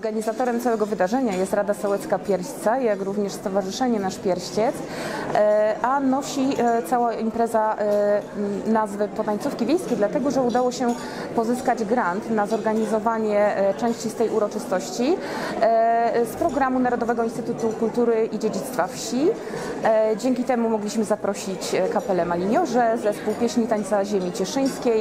Organizatorem całego wydarzenia jest Rada Sołecka Pierśca, jak również Stowarzyszenie Nasz Pierściec, a nosi cała impreza nazwę Potańcówki Wiejskie, dlatego że udało się pozyskać grant na zorganizowanie części z tej uroczystości z programu Narodowego Instytutu Kultury i Dziedzictwa Wsi. Dzięki temu mogliśmy zaprosić Kapelę Maliniorze, Zespół Pieśni i Tańca Ziemi Cieszyńskiej.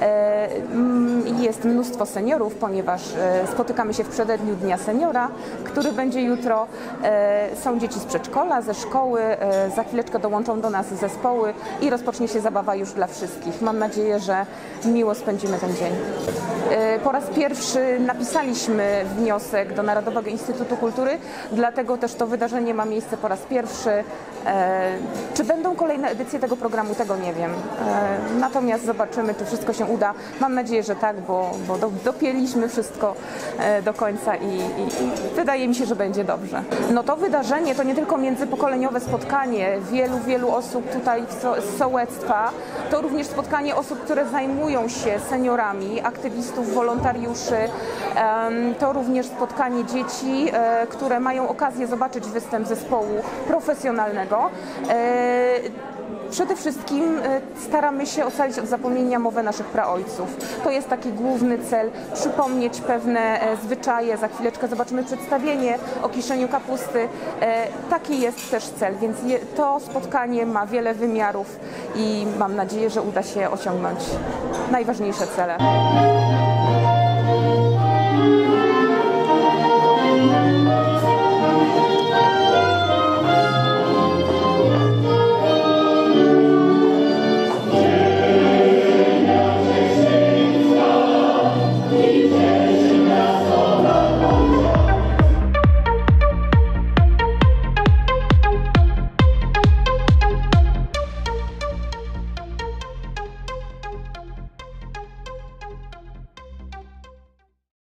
Jest mnóstwo seniorów, ponieważ spotykamy się w przededniu Dnia Seniora, który będzie jutro. Są dzieci z przedszkola, ze szkoły, za chwileczkę dołączą do nas zespoły i rozpocznie się zabawa już dla wszystkich. Mam nadzieję, że miło spędzimy ten dzień. Po raz pierwszy napisaliśmy wniosek do Narodowego Instytutu Kultury, dlatego też to wydarzenie ma miejsce po raz pierwszy. Czy będą kolejne edycje tego programu, tego nie wiem. Natomiast zobaczymy, czy wszystko się uda. Mam nadzieję, że tak, bo dopięliśmy wszystko do końca i wydaje mi się, że będzie dobrze. No to wydarzenie to nie tylko międzypokoleniowe spotkanie wielu osób tutaj z sołectwa, to również spotkanie osób, które zajmują się seniorami, aktywistów, wolontariuszy, to również spotkanie dzieci, które mają okazję zobaczyć występ zespołu profesjonalnego. Przede wszystkim staramy się ocalić od zapomnienia mowę naszych praojców. To jest taki główny cel, przypomnieć pewne zwyczaje. Za chwileczkę zobaczymy przedstawienie o kiszeniu kapusty. Taki jest też cel, więc to spotkanie ma wiele wymiarów i mam nadzieję, że uda się osiągnąć najważniejsze cele.